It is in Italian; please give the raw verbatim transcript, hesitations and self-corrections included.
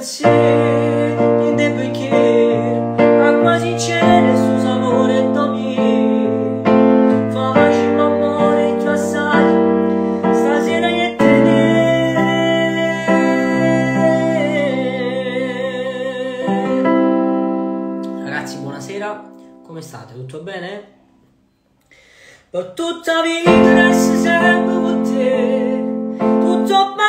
pensieri in te perché acqua sincera il suo sapore e dormire facile amore che assaggi stasera niente te. Ragazzi, buonasera, come state? Tutto bene? Per tutta vita resta sempre con te, tutto bene.